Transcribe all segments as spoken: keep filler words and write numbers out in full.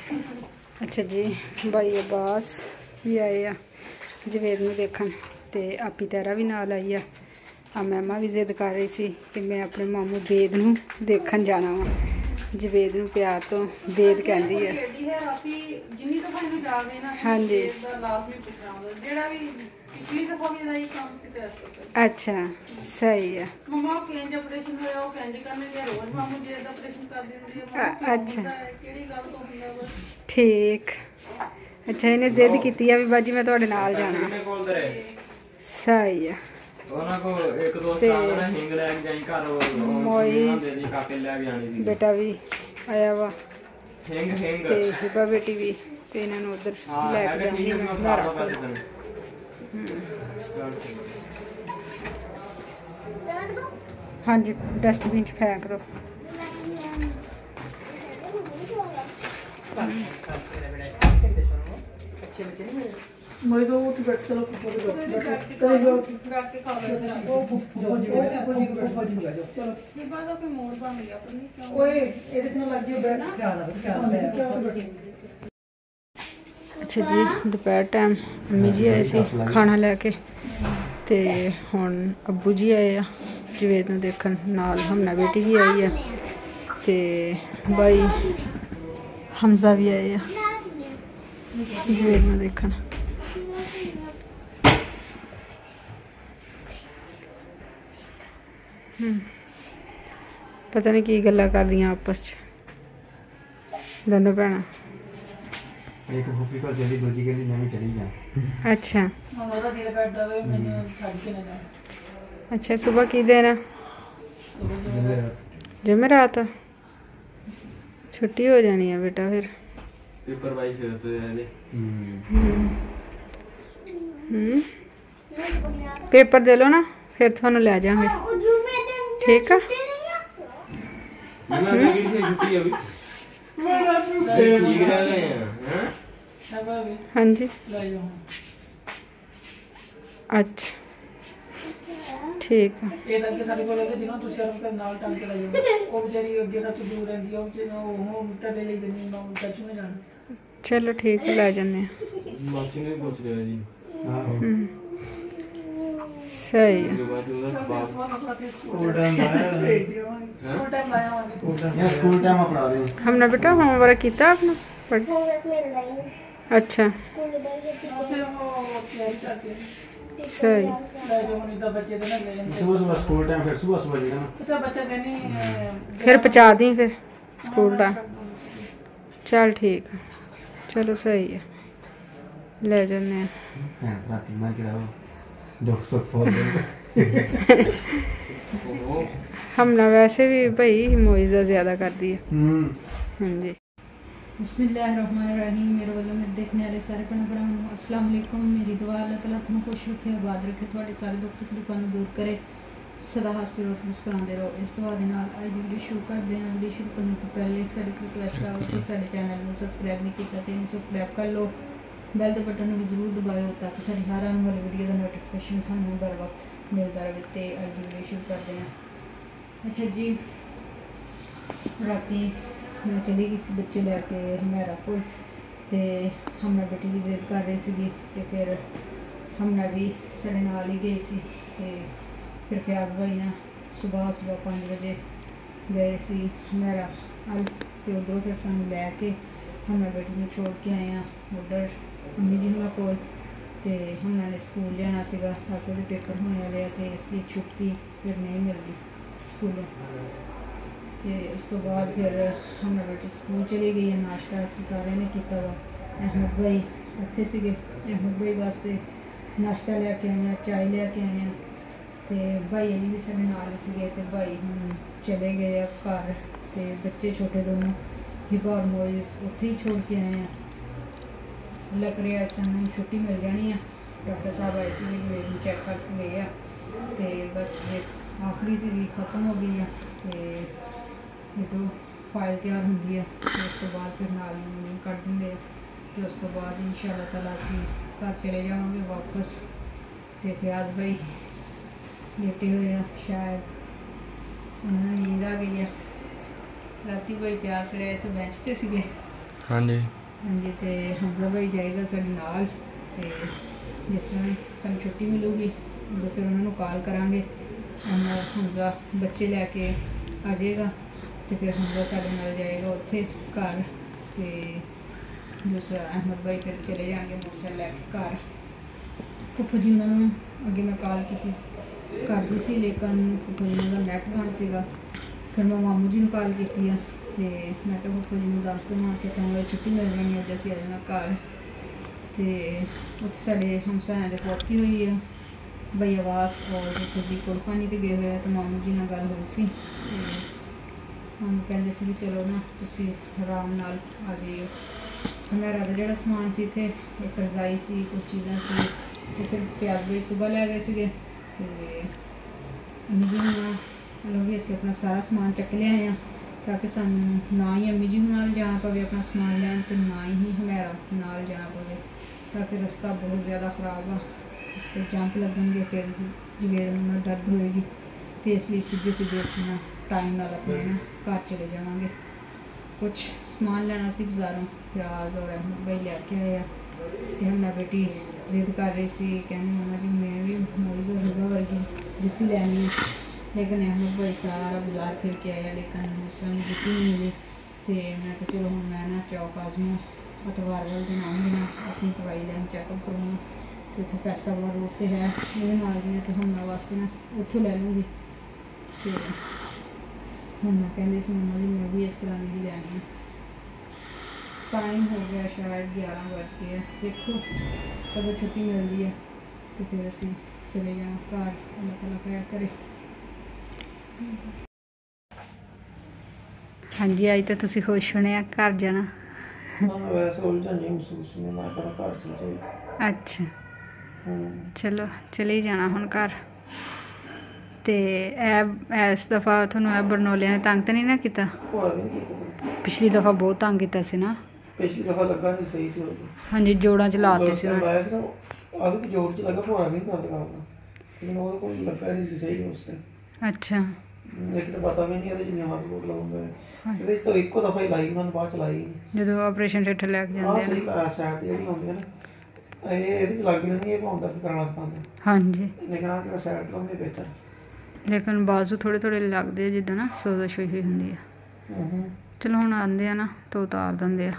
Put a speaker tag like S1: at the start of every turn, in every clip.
S1: अच्छा जी, भाई अब्बास भी आए आ जवेद में देखन ते आपी तेरा भी नाल आई आ। आ मैमा भी जिद कर रही सी कि मैं अपने मामू बेद नूं देखन जाना वा। जवेद नूं प्यार तो बेद कहंदी है। हाँ जी, अच्छा सही है। अच्छा ठीक, अच्छा इन्हें जिद की भी बाजी मैं थोड़े नाल जाना। सही है। मोइज बेटा भी आया वा ते हिबा बेटी भी ते इन्होंने उधर लैके जाऊंगी मैं घर। हाँ जी, डस्टबिन च फेंक दो। अच्छा जी, दोपहर टाइम अम्मी जी आए सी खाना लैके ते हुण अब्बू जी आए आ जवेद नूं देखन, नाल हमना बेटी भी आई है ते भाई हमजा भी आए आ जवेद नूं देखन। पता नहीं की गल्लां करदियां आपस च दोनों भैणां। एक फूफी को चली, दूजी कहंदी मैं भी चली जा। अच्छा अच्छा, सुबह की देना? जमेरात छुट्टी हो जानी है बेटा फिर। पेपर वाइज होते हैं। हम्म पेपर दे लो ना फिर थानू ले जाएंगे। ठीक है। हाँ जी अच्छा ठीक है। चलो ठीक है, ले जाने सही है। हमने बेटा होमवर्क किया आपने? अच्छा सही। फिर पहुँचा दी फिर स्कूल टाइम। चल ठीक है, चलो सही है, ले जाने। हमने वैसे भी भाई मोइज़ा ज़्यादा कर दी है। हाँ जी। बिस्मिल्लाहिर्रहमानिर्रहीम। मेरे वालों में देखने वाले सारे भैन अस्सलाम वालेकुम। मेरी दुआ अल्लाह ताला तुम खुश रखे, आबाद रखे, थोड़े सारे दुख तकलीफां दूर करे, सदा हंसते रहो, मुस्कुराते रहो। इस दुआ के नाल अज की वीडियो शुरू करते हैं। वीडियो शुरू करने तो पहले साडी रिक्वेस्ट है कि साडे चैनल को सबसक्राइब नहीं किया तो सबसक्राइब कर लो, बैल के बटन भी जरूर दबाओ ताकि सारी हर आने वाली वीडियो का नोटिफिकेशन थानू बर वक्त मिलता रहे। तो अज की वीडियो शुरू करते हैं। अच्छा जी, राती मैं चली गई सी बच्चे लैके हमेरा को, हमने बेटी भी जिद कर रही सी तो फिर हमने भी साढ़े नाल ही गए सी। ते फिर फयाज भाई ने सुबह सुबह पाँच बजे गए सी हमेरा अल तो उधरों फिर सानू लैके हमने बेटी में छोड़ के आए हैं उधर अम्मी जी होना कोल। तो हमने स्कूल जाना सीगा ताकि वो पेपर होने वाले हैं तो इसलिए छुट्टी फिर नहीं मिलती स्कूलों। तो उस तो बाद फिर हमने बेटी स्कूल चली गई है। नाश्ता असी सारे ने किया वा। अहमद भाई इत्थे सीगे, अहमद भाई वास्ते नाश्ता लैके आए, चाय लैके आए हैं। तो भाई अली भी सारे नाल सीगे ते भाई हम चले गए घर। तो बच्चे छोटे दोनों हिबा और मोइज़ उत्थे ही छोड़ के आए हैं। लग रहा सानू छुट्टी मिल जानी है। डॉक्टर साहब आए सी चैक करके गए हैं तो बस फिर आखिरी सी खत्म हो गई है। तो जो फाइल तैयार होंगी है तो उस तो बाद फिर नाल कर देंगे। तो उस तो बाद इंशाअल्लाह ताला असीं घर चले जाएंगे वापस। तो फयाज भाई लेटे हुए हैं, शायद उन्होंने नींद आ गई है। राती भाई प्यास करे तो बेंच ते सीगे। हाँ जी। हाँ जी, तो हमजा भाई जाएगा साडे नाल, ते जिस तरह सानू छुट्टी मिलूगी उदों फिर उन्होंने कॉल करांगे। हमजा बच्चे लैके आ जाएगा, तो फिर हमजा साडे नाल जाएगा उत्थे घर, ते दूसरा अहमद भाई फिर चले जाएंगे मोटरसाइकिल लैके घर। फुफू जी उन्होंने अगे मैं कॉल की करती सी, लेकिन फुफू जी का नैट बंद सीगा। फिर मैं मामू जी ने कॉल की, तो मैं तो फुफू जी दस देवां कि सानू छुट्टी मिल जानी, अज असीं आ जाना घर। तो उत्थे साडे हमसायां दे पौती हुई है भई आवास, और फुफू जी कुड़पानी ते गए हुए हैं, तो मामू जी नाल गल हुई सी, ते हम कहंदे सी भी चलो ना तुसीं आराम नाल आ जाइयो। मेरा तो जिहड़ा समान सी इत्थे, एक रजाई सी, कुछ चीज़ां सी, तो फिर प्याज भाई सुबह लै गए सीगे, ते अम्मी जी हुणां भी असीं अपना सारा समान चक लिया हैं, ताकि सानू ना ही अम्मी जी हुणां जाना पवे अपना समान लैन, ते ना ही हमेरा नाल जाना पवे, ताकि रस्ता बहुत ज़्यादा खराब आ, इस पर जंप लगणगे, फिर जवेद में दर्द होएगी, तो इसलिए सीधे सीधे असीं ना टाइम नाल अपने ना घर चले जावांगे। कुछ समान लेना सी बाज़ारों, प्याज और अहमद भाई लैके आए, तो हमने बेटी जिद कर रही सी, कहनी मम्मा जी मैं भी मोइज़ और हिबा वर्गी जुत्ती लैनी है, लेकिन अहमद भाई सारा बाज़ार फिर के आया, लेकिन उस तरह जुत्ती नहीं मिली। तो मैं कहा चलो हम मैं ना चौक आजमा अतवार वाले दिन आऊँगी ना, अपनी दवाई लैन चैकअप करवाना, तो इतने फैसलाबाद रोड पर है मेरे नाल दी, तो हमने वास्ते ना उत्थों लै लूँगी। तो हम मैं कहती सी मम्मा जी मैं भी इस तरह की लैनी है। टाइम हो गया शायद ग्यारह बज गए, देखो कदों छुट्टी मिलती है, तो फिर असीं चले जाना घर, अल्लाह ताला खैर करे। हाँ जी, अज तो तुसीं खुश होने घर जाना। अच्छा चलो चले जाना हुण घर। तो इस दफ़ा थोनों ए बरनौलिया ने तंग तो नहीं ना किया? पिछली दफ़ा बहुत तंग किया सी ना।
S2: पिछली दफा लगा नहीं सही सी।
S1: हाँ जी, जोड़ा च लाते सी ना।
S2: आगे तो जोड़ च लगा, भोरा नहीं करदा काम, लेकिन वो कोई लगा नहीं सी सही उस टाइम।
S1: अच्छा,
S2: लेकिन तो पता भी नहीं है जिन्नी हाथ बोत लाउंदा है, ਇਹਦੇ तो ਇੱਕੋ ਦਫਾ ਹੀ ਲਾਈ ਉਹਨਾਂ ਨੇ, ਬਾਅਦ ਚ ਲਾਈ
S1: ਜਦੋਂ ਆਪਰੇਸ਼ਨ ਥੀਏਟਰ ਲੈ ਕੇ ਜਾਂਦੇ
S2: ਆ। ਸਹੀ ਕਹਾ, ਸਾਈਡ ਤੇ ਜਿਹੜੀ ਹੁੰਦੀ ਹੈ ਨਾ, ਇਹ ਇਹਦੀ ਲੱਗਦੀ ਨਹੀਂ, ਇਹ ਪਾਉਂਦਾ ਤੇ ਕਰਾਣਾ ਪੈਂਦਾ। ਹਾਂਜੀ, ਲੇਕਿਨ ਆ ਕਿਹੜਾ ਸਾਈਡ ਤੇ ਹੁੰਦੇ ਬਿਹਤਰ, ਲੇਕਿਨ ਬਾਜ਼ੂ ਥੋੜੇ ਥੋੜੇ ਲੱਗਦੇ ਜਿੱਦਾਂ ਨਾ ਸੋਜ਼ਸ਼ ਹੋਈ ਹੁੰਦੀ ਆ। ਹੂੰ ਚਲੋ ਹੁਣ ਆਉਂਦੇ ਆ ਨਾ ਤਾਂ ਉਤਾਰ ਦਿੰਦੇ ਆ।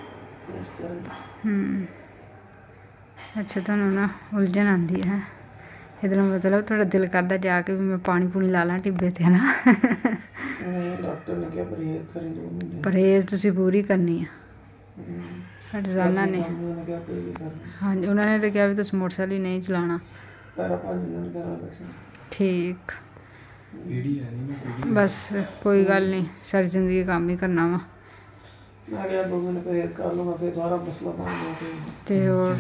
S2: ਹੂੰ ਅੱਛਾ, ਤੁਹਾਨੂੰ ਨਾ ਉਲਝਣ ਆਉਂਦੀ ਹੈ, ਇਹਦਾ ਮਤਲਬ ਤੁਹਾਡਾ ਦਿਲ ਕਰਦਾ ਜਾ ਕੇ ਵੀ ਮੈਂ ਪਾਣੀ ਪੂਣੀ ਲਾ ਲਾਂ ਟਿੱਬੇ ਤੇ ਨਾ। ਡਾਕਟਰ ਨੇ ਕਿਹਾ ਪਰਹੇਜ਼ ਕਰੀ, ਦੋ ਮਹੀਨੇ ਪਰਹੇਜ਼ ਤੁਸੀਂ ਪੂਰੀ ਕਰਨੀ ਆ। ਰੋਜ਼ਾਨਾ ਨੇ ਹਾਂਜੀ, ਉਹਨਾਂ ਨੇ ਤਾਂ ਕਿਹਾ ਵੀ ਤੁਸੀਂ ਮੋਟਰਸਾਈਕਲ ਹੀ ਨਹੀਂ ਚਲਾਉਣਾ। ਠੀਕ, ਬਸ ਕੋਈ ਗੱਲ ਨਹੀਂ, ਸਾਰੀ ਜ਼ਿੰਦਗੀ ਕੰਮ ਹੀ ਕਰਨਾ ਵਾ। ਮੈਂ ਕਿਹਾ ਦੋ ਮਹੀਨੇ ਪਰਹੇਜ਼ ਕਰ ਲਵਾਂ, ਫਿਰ ਦੁਬਾਰਾ ਮਸਲਾ ਬਣ ਗਿਆ। ਤੇ ਹੋਰ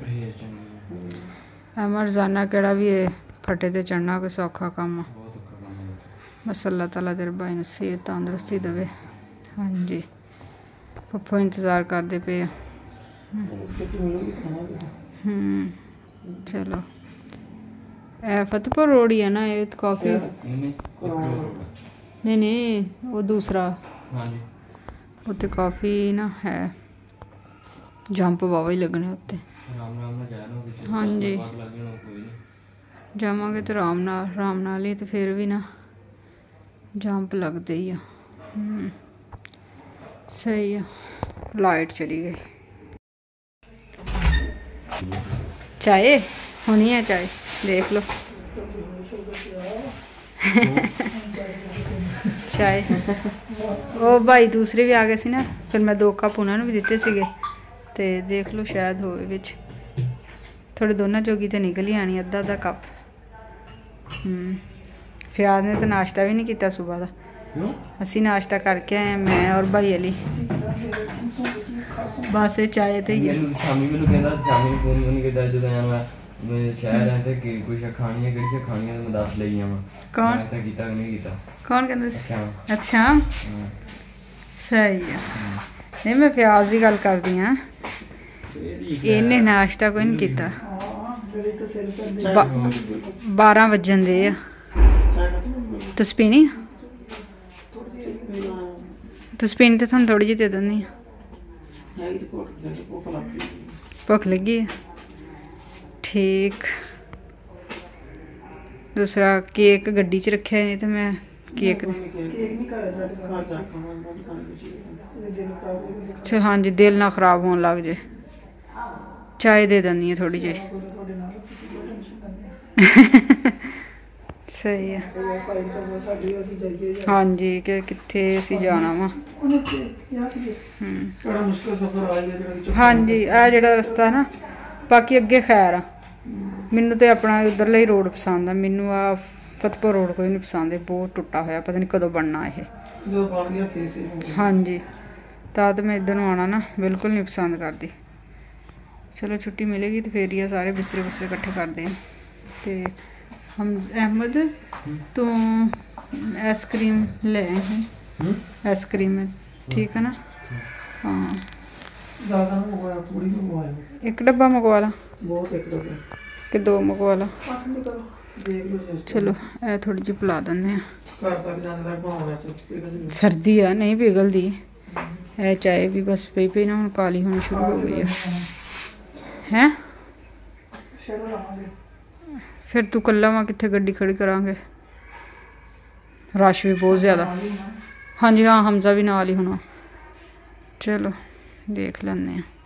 S2: ਐਵੇਂ ਰੋਜ਼ਾਨਾ ਕਿਹੜਾ ਵੀ ਇਹ ਫੱਟੇ ਤੇ ਚੜ੍ਹਨਾ ਕੋਈ ਸੌਖਾ ਕੰਮ ਆ। ਬਸ ਅੱਲਾ ਤਾਲਾ ਤੇਰੇ ਭਾਈ ਨੂੰ ਸਿਹਤ ਤੰਦਰੁਸਤੀ ਦੇਵੇ। ਹਾਂਜੀ, ਪੱਪਾ ਇੰਤਜ਼ਾਰ ਕਰਦੇ ਪਏ ਆ। ਹੂੰ ਚਲੋ, ਇਹ ਫਤਿਹਪੁਰ ਰੋਡ ਹੀ ਹੈ ਨਾ, ਇਹ ਕਾਫੀ ਨਹੀਂ ਨਹੀਂ ਉਹ ਦੂਸਰਾ ਉੱਤੇ ਕਾਫੀ ਨਾ ਹੈ, ਜੰਪ ਵਾਵਾ ਹੀ ਲੱਗਣੇ ਉੱਤੇ। ਹਾਂਜੀ ਜਾਵਾਂਗੇ ਤਾਂ ਆਰਾਮ ਨਾਲ ਆਰਾਮ ਨਾਲ ਹੀ, ਤੇ ਫਿਰ ਵੀ ਨਾ ਜੰਪ ਲੱਗਦੇ ਹੀ ਆ। ਹੂੰ ਸਹੀ ਆ। ਲਾਈਟ ਚਲੀ ਗਈ। ਚਾਏ ਹੋਣੀ ਹੈ, ਚਾਏ ਦੇਖ ਲਓ। ਚਾਏ ਉਹ ਭਾਈ ਦੂਸਰੇ ਵੀ ਆ ਗਏ ਸੀ ਨਾ, ਫਿਰ ਮੈਂ ਦੋ ਕੱਪ ਉਹਨਾਂ ਨੂੰ ਵੀ ਦਿੱਤੇ ਸੀਗੇ, ਤੇ ਦੇਖ ਲਓ ਸ਼ਾਇਦ ਹੋਵੇ ਵਿੱਚ थोड़े दोनों जोगी तो निकल ही आनी, अद्धा अद्धा कप। फियाज ने तो नाश्ता भी नहीं किया सुबह का, असी नाश्ता करके आए मैं और भाई अली, बस चाय तो ही शहर है ते कोई शे खानी है, किहड़ी शे खानी है मैं दस लई आवां। कौन मैं कीता कि नहीं कीता, कौन कहंदा? अच्छा सही है। नहीं मैं फियाज की गल करदी हां, इन्हें नाश्ता कोई नहीं किया। बारह वजन दे तुस पीनी, तुस पीनी तो थोड़ी थोड़ी जी दे दिंदी। भुख लगी है ठीक। दूसरा केक गड्डी च रखे नहीं तो मैं केक चल हाँ जी दिल ना खराब होने लग जाए। चाय दे देनी है थोड़ी जी सही है हाँ जी कि कितने असी जाना वा हाँ जी आ जो रस्ता ना बाकी अगे खैर आ मैनू तो अपना उधरला ही रोड पसंद है। मैनू आ फतेहपुर रोड कोई नहीं पसंद है बहुत टुटा होया पता नहीं कदों बनना है हाँ जी ता तो मैं इधर आना ना बिल्कुल नहीं पसंद करती। चलो छुट्टी मिलेगी तो फिर ही सारे बिस्तरे बुस्तरे इकट्ठे करते हैं। तो हम अहमद तो आइसक्रीम ले आए हैं आइसक्रीम ठीक है ना हाँ एक डब्बा मंगवा ला कि दो मंगवा ला चलो ए थोड़ी जी पिला दें सर्दी है नहीं पिघलती है चाय भी बस पी पी ना हम काली होनी शुरू हो गई है हैं फिर तू कला वहाँ कितने गड्डी खड़ी करांगे रश भी बहुत ज़्यादा हाँ जी हाँ हमजा भी नाल ही होना चलो देख लें।